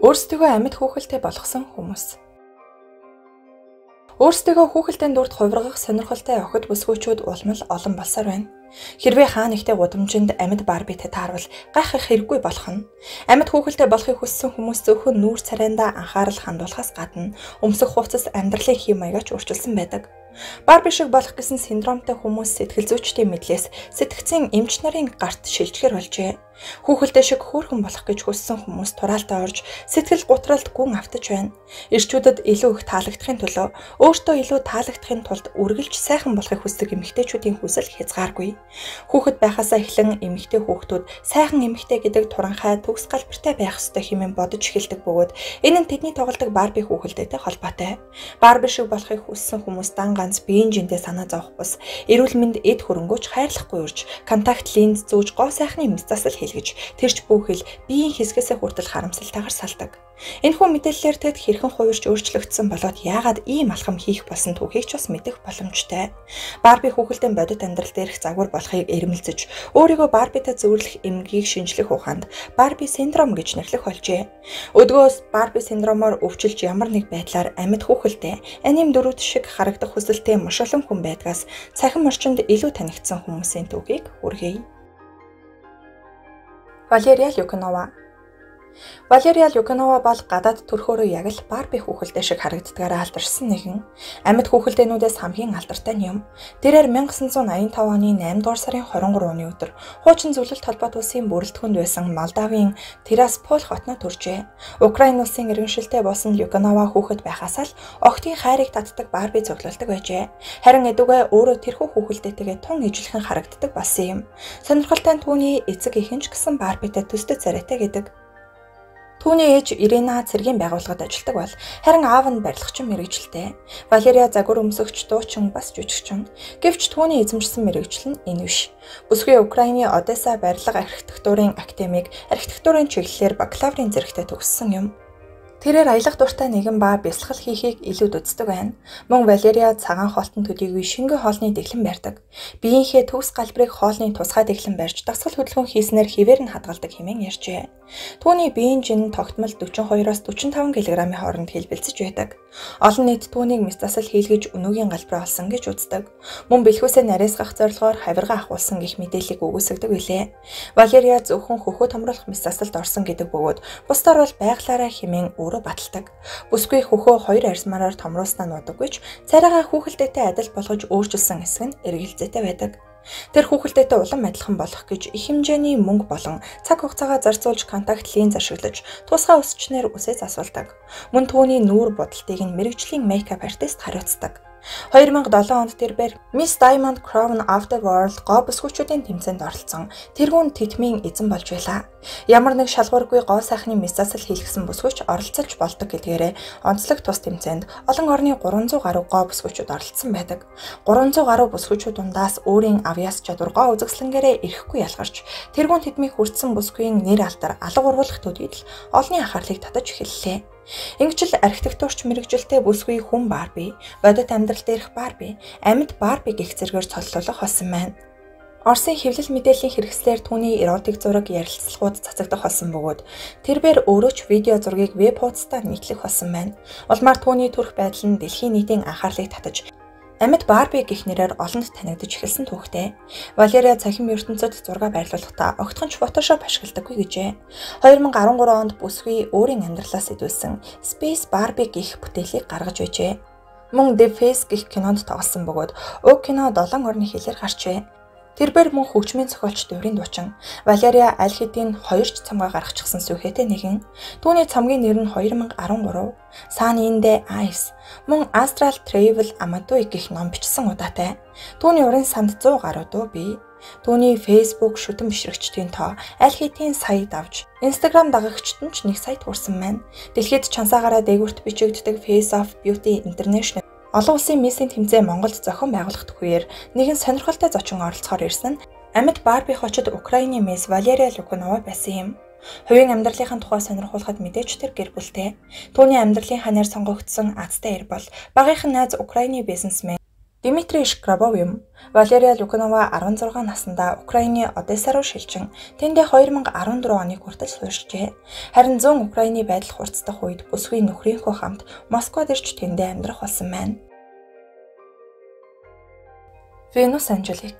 Өөрсдөө амьд хүүхэлтэй болгосон хүмүүс. Өөрсдөө хүүхэлдэйн дүрд хувиргах сонирхолтой охид бүсгүйчүүд улмал олон болсоор байна. Хэрвээ хаа нэгтээ гудамжинд амьд Барбитэй таарвал гайхах хэрэггүй болох нь. Амьд хүүхэлтэй болохыг хүссэн хүмүүс зөвхөн нүүр царайндаа анхаарал хандуулахаас гадна өмсөх хувцас амьдралын хэм маягаач өөрчилсөн байдаг. Барби шиг болох гэсэн синдромтой хүмүүс сэтгэл зүйчдийн мэдлээс сэтгцэн эмч нарын гарт шилжгэр болжээ. Хүүхэлдэй шиг хөөрхөн болох гэж хүссэн хүмүүс тураалтаа орж сэтгэл гутралд гүн автаж байна. Ирчүүдэд илүү их таалагдахын төлөө өөртөө илүү таалагдахын тулд үргэлж сайхан болохыг хүсдэг эмэгтэйчүүдийн хүсэл хязгааргүй. Хүүхэд байхасаа эхлэн эмэгтэй хүүхдүүд сайхан эмэгтэй гэдэг туранхай төгс галбартай байх ёстой хэмээн бодож эхэлдэг бөгөөд энэ нь тэдний тоглодог Барби хүүхэлдэйтэй холбоотой. Барби шиг болохыг хүссэн хүмүүс дан ганц биеийн жиндээ санаа зовох бус эрүүл мэнд эд хөрөнгөж хайрлахгүй урьж контакт линз зүүж гоо сайхны мэс засал гэж тэрч бүхэл биеийн хэсгээсээ хүртэл харамсалтайгаар салдаг. Энэхүү мэдээллээр тэд хэрхэн хувирч өөрчлөгдсөн болоод яагаад ийм алхам хийх болсон түүхийг ч бас мэдэх боломжтой. Барби хүүхэлдэйн бодит амьдрал дээрх загвар болохыг эрмэлзэж, өөрийгөө Барбитай зөвөрлөх эмгэгийг шинжлэх ухаанд Барби синдром гэж нэрлэх болжээ. Өдгөөс Барби синдромоор өвчлж ямар нэг байдлаар амьд хүүхэлдэй, аним дөрүүд шиг харагдах хүсэлтэй маш олон хүн байдгаас цахим орчинд илүү танигдсан хүмүүсийн түүхийг хүргэе. Валерия Люканова. Валерия Люканова бол гадаад төрхөөрөө яг л Барби хүүхэлдэй шиг харагддгаараа алдаршсан нэгэн. Амьд хүүхэлдэйнүүдээс хамгийн алдартай нь юм. Тэрээр 1985 оны 8 дугаар сарын 23-ны өдөр хуучин зөвлөлт холбоот улсын бүрэлдэхүүнд байсан Молдавын Тирасполь хотноо төржээ. Украин улсын иргэншилтэй болсон Люканова хүүхэд байхаас л охидын хайрыг татдаг Барби цуглуулдаг байжээ. Харин эдүгээ өөрөө тэрхүү хүүхэлдэйтэйгээ тун ижилхэн харагддаг болсон юм. Сонирхолтой нь түүний эцэг эхэнч гэсэн Барбитай төстэй царайтай гэдэг. Түүний ээж Ирина цэргийн байгууллагад ажилладаг бол харин аав нь барилгачин мэргэжилтэй. Валерия загвар өмсөгч, дуучин бас жүжигчин. Гэвч түүний эзэмшсэн мэргэжил нь энэ биш. Бүсгүй Украины Одесса барилга архитектурын академиг архитектурын чиглэлээр бакалаврын зэрэгтээ төгссөн юм. Тэрээр аялах дуртай нэгэн ба бясалгал хийхийг илүүд үздэг байна. Мөн Валерия цагаан хоолтон төдийгүй шингэн хоолны дэглэм барьдаг. Биеийнхээ төгс галбарыг хоолны тусгай дэглэм барьж дасгал хөдөлгөөн хийснээр хിവэр нь хадгалдаг хэмээн ярьжээ. Түүний биеийн жин тогтмол 42-оос 45 кг-ийн хооронд хэлбэлцэж байдаг. Олон нийт түүнийг мэс засал хийлгэж өнөөгийн галбар олсон гэж үздэг. Мөн бэлхүүсээ нарийсгах зорилгоор хавиргаа ахуулсан гэх мэдээллийг үгүйсгдэг билээ. Валерия зөвхөн хөхөө томруулах мэс засалд орсон гэдэг бөгөөд бусдаар бол байглаараа хэмээн өөрөө баталдаг. Бүсгүй хөхөө 2 арьсмаараар томруулснаа нуудаггүйч царайгаа хүүхэлдэйтэй адил болгож өөрчилсөн хэсэг нь эргэлзээтэй байдаг. Тэр хүүхэлдэйтэй улам адилхан болох гэж их хэмжээний мөнгө болон цаг хугацаагаа зарцуулж контакт линз ашиглаж тусгай өсчнээр үсээ засвалдаг. Мөн түүний нүүр бодолтыг нь мэргэжлийн мейкап артист хариуцдаг. 2007 онд тэрээр Miss Diamond Crown of the World гоо бүсгүйчүүдийн тэмцээнд оролцсон. Тэргүүн титмийн эзэн болж байлаа. Ямар нэг шалгуургүй гоо сайхны мэс засал хийлгэсэн бүсгүйч оролцож болдог гэдгээрээ онцлог тус тэмцээнд олон орны 300 гаруй гоо бүсгүйчүүд оролцсон байдаг. 300 гаруй бүсгүйчүүд дундаас өөрийн авьяас чадвар гоо үзэсгэлэнгээрээ ирэхгүй ялгарч тэргүүн титмийг хүртсэн бүсгүйн нэр алдар алга ургуулах төдийд л олонний анхаарлыг татаж эхэллээ. Ингэжл архитектурч мэргэжилтэй бүсгүй хүн Барби, бодит амьдрал дээрх Барби, амьд Барби гэх зэргээр цоллуулах болсон байна. Оросын хэвлэл мэдээллийн хэрэгслээр түүний эротик зураг ярилцлагууд цацагдах болсон бөгөөд тэрээр өөрөө ч видео зургийг веб хуудасаар нийтлэх болсон байна. Улмаар түүний төрх байдал нь дэлхийн нийтийн анхаарлыг татаж амьд Барби гэх нэрээр олонд танигдж эхэлсэн түүхтэй. Валерия цахим ертөнцид зураг байрлуулахдаа огтхонч фотошоп ашигладаггүй гэжээ. 2013 онд бүсгүй өөрийн амьдралаас идэвсэн Space Barbie гэх бүтээлийг гаргаж байжээ. Мөн The Face гэх кинонд тоглосон бөгөөд уг кино 7 орны хэлээр гарчээ. Тэрээр мөн хөгжмийн зохиолч дурийн дуучин Валерия аль хэдийн 2 ч цамгаа гаргачихсан сүхэтэй нэгэн. Түүний цамгийн нэр нь 2013 Sun in the Eyes мөн Astral Travel Amadou гэх ном бичсэн удаатай. Түүний уран санд 100 гаруй дуу бий. Түүний Facebook шүтэн бишрэгчдийн тоо аль хэдийн сая давж, Instagram дагагчид нь ч 1 сая хүрсэн байна. Дэлхийд чансаагаараа дээгүүрт бичигддэг Face of Beauty International олон улсын миссийн тэмцээн Монголд зохион байгуулагдах үеэр нэгэн сонирхолтой зочин оролцохоор ирсэн амьд Барби хочид Украины мисс Валерия Люканова байсан юм. Хувийн амьдралынхаа тухай сонирхуулахад мэдээж тэр гэр бүлтэй. Түүний амьдралын ханаар сонгогдсон азтай эр бол багийнхан найз Украины бизнесмен Дмитрий Шкрабов юм. Валерия Люканова 16 наснда Украины Одесса руу шилжин тэндээ 2014 оны хүртэл суурьжээ. Харин зүүн Украины байдал хурцдах үед бүсгүй нөхрийнхөө хамт Москвад ирж тэндээ амьдрах болсон байна. Венус Анжелик.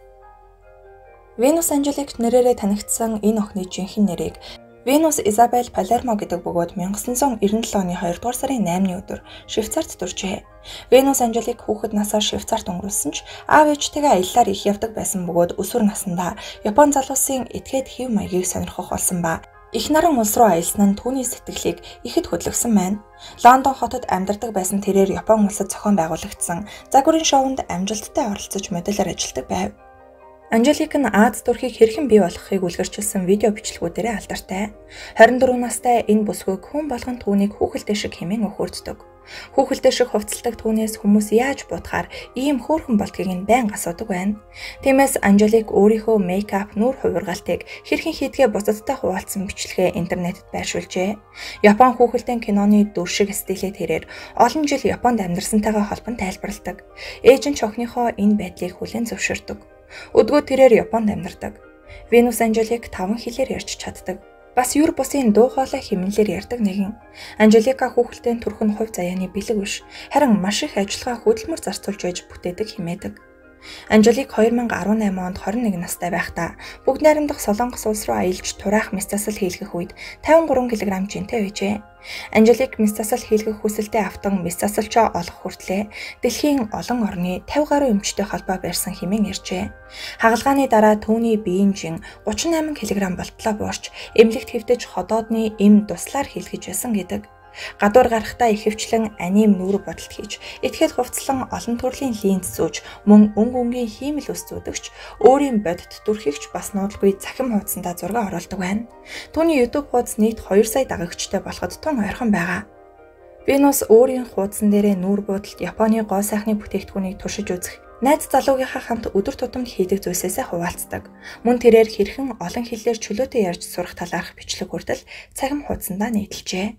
Венус Анжелик нэрээрээ танигдсан энэ охины жинхэнэ нэрийг Венус Изабель Палермо гэдэг бөгөөд 1997 оны 2 дугаар сарын 8-ны өдөр Швейцарт төржээ. Венус Анжелик хүүхэд насаар Швейцарт өнгөрүүлсэн ч аав ээжтэйгээ аяллаар их явдаг байсан бөгөөд өсвөр наснда Япон залуусын этгээд хэв маягийг сонирхох болсон ба их наран улс руу аялсан нь түүний сэтгэлийг ихэд хөдөлгсөн байна. Лондон хотод амьдардаг байсан тэрээр Япон улсад зохион байгуулагдсан загварын шоунд амжилттай оролцож модельээр ажилладаг байв. Анжелик нь Аз төрхийг хэрхэн бий болгохыг үлгэрчилсэн видео бичлэгүүдээрээ алдартай. 24 настай энэ бүсгүйг хүн болгон түүнийг хүүхэлдэй шиг хэмээн өхөрддөг. Хүүхэлдэй шиг хувцалдаг түүнээс хүмүүс яаж бодохоор ийм хөөрхөн болдгийг нь байнга асуудаг байна. Тиймээс Анжелик өөрийнхөө мейкап, нүур хувиргаалтыг хэрхэн хийдгээ бусадтай хуваалцсан бичлэгээ интернетэд байршуулжээ. Япон хүүхэлдэйн киноны дүр шиг стилээ тэрээр олон жил Японд амьдарсантайгаа холбон тайлбарладаг. Ээж нь ч охиныхоо энэ байдлыг хүлээн зөвшөөрдөг. Өдгөө тэрээр Японд амьдардаг. Венус Анжелик 5 хэлээр ярьж чаддаг. Бас юр бусын дуу хоолой хэмнэлээр ярьдаг нэгэн. Анжелика хүүхэлдэйн төрх нь хувь заяаны бэлэг биш, харин маш их ажиллагаа хөдөлмөр зарцуулж байж бүтээдэг хэмээдэг. Анжелик 2018 онд 21 настай байхдаа бүгд найрамдах Солонгос улс руу аялж тураах мэс засал хийлгэх үед 53 кг жинтэй байжээ. Анжелик мэс засал хийлгэх хүсэлтэд автан мэс засалчаа олох хүртлээр дэлхийн олон орны 50 гаруй эмчтэй холбоо барьсан хэмээн ярьжээ. Хагалгааны дараа түүний биеийн жин 38 кг болтлоо буурч эмнэлэгт хэвтэж ходоодны эм туслаар хийлгэж байсан гэдэг. Гадуур гарахдаа ихэвчлэн аним нүур бодолт хийж, этгээд хувцлан олон төрлийн линз зүүж, мөн өнгийн хиймэл ус зүүдэгч, өөрийн бодит дүрхийгч бас нуудлгүй цахим хуудсандаа зураг оруулдаг байна. Түүний YouTube хуудас нийт 2 сая дагагчтай болоход тун ойрхон байгаа. Венус өөрийн хуудсан дээрээ нүур буудалд Японы гоо сайхны бүтээгдэхүүнийг туршиж үзэх, найз залуугийнхаа хамт өдөр тутамд хийдэг зүйлсээ хуваалцдаг. Мөн тэрээр хэрхэн олон хэлээр чөлөөтэй ярьж сурах талаарх бичлэг хүртэл цахим хуудсандаа нийтэлжээ.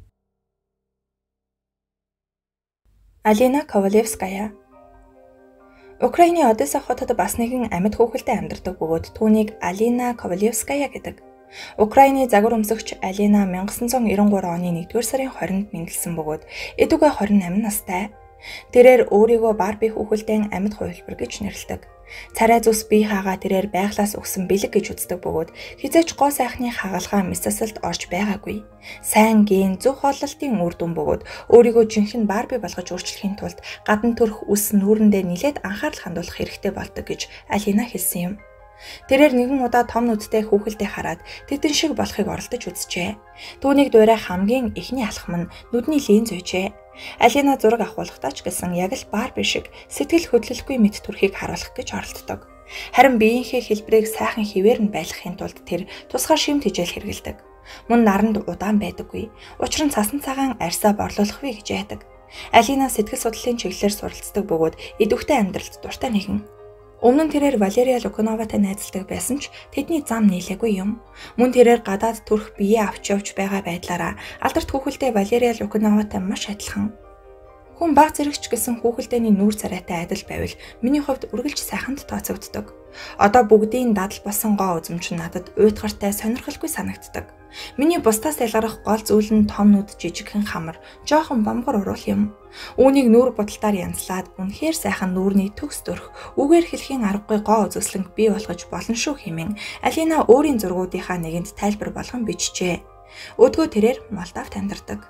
Алина Ковалевская. Украины Одесса хотод бас нэгэн амьд хүүхэлдэй амьдардаг бөгөөд түүнийг Алина Ковалевская гэдэг. Украины загвар өмсөгч Алина 1993 оны 1-р сарын 20-нд мэндэлсэн бөгөөд эдүгээ 28 настай. Тэрээр өөрийгөө Барби хүүхэлдэйн амьд хувилбар гэж нэрлэдэг. Царай зүс бие хаагаа тэрээр байглаас өгсөн бэлэг гэж үздэг бөгөөд хизээч гоо сайхны хагалгаа мэс засалд орж байгаагүй. Сайн ген зөв хооллолтын үр дүн бөгөөд өөрийгөө жинхэнэ Барби болгож өөрчлөхийн тулд гадна төрх үс нүүрэндээ нэлээд анхаарал хандуулах хэрэгтэй болдог гэж Алина хэлсэн юм. Тэрээр нэгэн удаа том нүдтэй хүүхэлдээ хараад тэтэн шиг болохыг оролдож үзжээ. Түүнийг дуурай хамгийн эхний алхам нь нүдний линз үйжээ. Алина зураг авахулахдаа ч гэсэн яг л Барби шиг сэтгэл хөдлөлгүй мэд төрхийг харуулах гэж оролддог. Харин биеийнхээ хэлбэрийг сайхан хിവэр нь байлгахын тулд тэр тусгай шимт хижээл хэрэгэлдэг. Мөн наранд удаан байдаггүй. Учир нь цасан цагаан арьсаа борлуулах вэ гэж яадаг. Алина сэтгэл судлалын чиглэлээр суралцдаг бөгөөд идэвхтэй амьдралд дуртай нэгэн. Өмнө нь тэрээр Валерия Люкановатай найзалдаг байсан ч тэдний зам нийлээгүй юм. Мөн тэрээр гадаад төрх бие авч явж байгаа байдлаараа алдарт хүүхэлдэй Валерия Люкановатай маш адилхан. Хүн баг зэрэгч гэсэн хүүхэлдэйний нүүр царайтай адил байвал миний хувьд үргэлж сайханд тооцогддог. Одоо бүгдийн дадал болсон гоо үзэмч надад уйтгартай сонирхолгүй санагддаг. Миний бусдаас ялгарах гол зүйл нь том нүд жижигхэн хамар, жоохон бомгор уруул юм. Үүнийг нүүр бодолтоор янзлаад үнэхээр сайхан нүүрний төгс дөрх, үгээр хэлхийн аргагүй гоо үзэсгэлэнг бий болгож болно шүү хэмээн Алина өөрийн зургуудынхаа нэгэнд тайлбар болгон бичжээ. Өдгөө тэрээр Молдовт амьдардаг.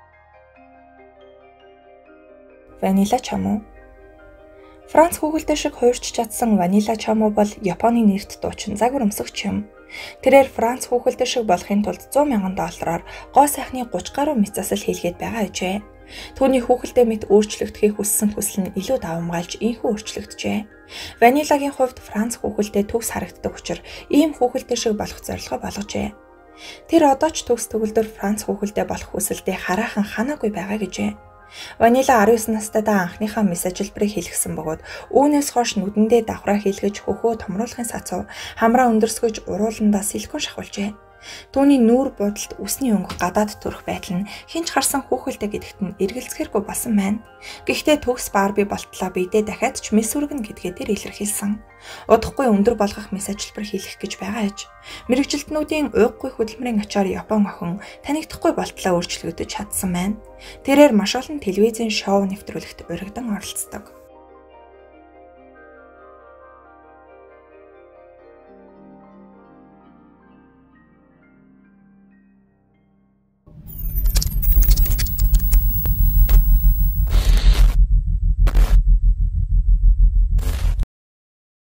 Ванила Чамо. Франц хүүхэлдэй шиг хуурч чадсан Ванила Чамо бол Японы нэрт дуучин загвар өмсөгч юм. Тэрээр Франц хүүхэлдэй шиг болохын тулд $100,000 гоо сайхны 30 гаруй мэс засал хийлгээд байгаа гэжээ. Түүний хүүхэлдэй мэт өөрчлөгдөхийг хүссэн хүсэл нь илүү давамгайлж ийхүү өөрчлөгдөжээ. Ванилагийн хувьд Франц хүүхэлдэй төгс харагддаг учраас ийм хүүхэлдэй шиг болох зорилгоо болгожээ. Тэр одоо ч төгс төгөлдөр Франц хүүхэлдэй болох хүсэлдээ хараахан ханаагүй байгаа гэжээ. Ванила 19 настайдаа анхныхаа мэс ажилбарыг хийлгэсэн бөгөөд үүнээс хойш нүдэндээ давхраа хийлгэж хөхөө томруулахын сацуу хамраа өндөрсгөж урууландаа силикон шахуулжээ. Түүний нүүр будалд үсний өнгө гадаад төрөх байдал нь хинч харсан хүүхэлдэй гэдэгт нь эргэлзэхэргүй болсон байна. Гэхдээ төгс Барби болтлоо бидээ дахиад ч мис үргэнэ гэдгээ тэр илэрхийлсэн. Удахгүй өндөр болгох мис ажилбар хийх гэж байгаа аж. Мэргэжилтнүүдийн уйггүй хөдөлмөрийн ачаар Япон охин танигдахгүй болтлоо өөрчлөгдөж чадсан байна. Тэрээр маш олон телевизийн шоу нэвтрүүлэгт урагдан оролцдог.